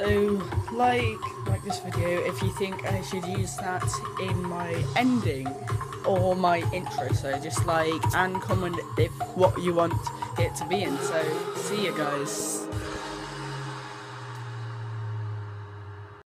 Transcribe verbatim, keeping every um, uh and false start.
So, like, like this video if you think I should use that in my ending or my intro. So just like, and comment if what you want it to be in. So, see you guys.